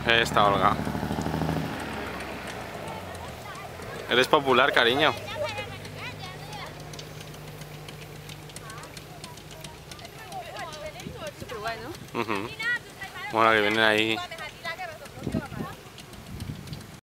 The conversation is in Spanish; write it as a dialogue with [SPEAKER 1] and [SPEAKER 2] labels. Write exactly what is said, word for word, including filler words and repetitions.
[SPEAKER 1] Esta Olga. Eres popular, cariño.
[SPEAKER 2] Súper guay, ¿no?
[SPEAKER 1] Uh-huh. Bueno, que vienen ahí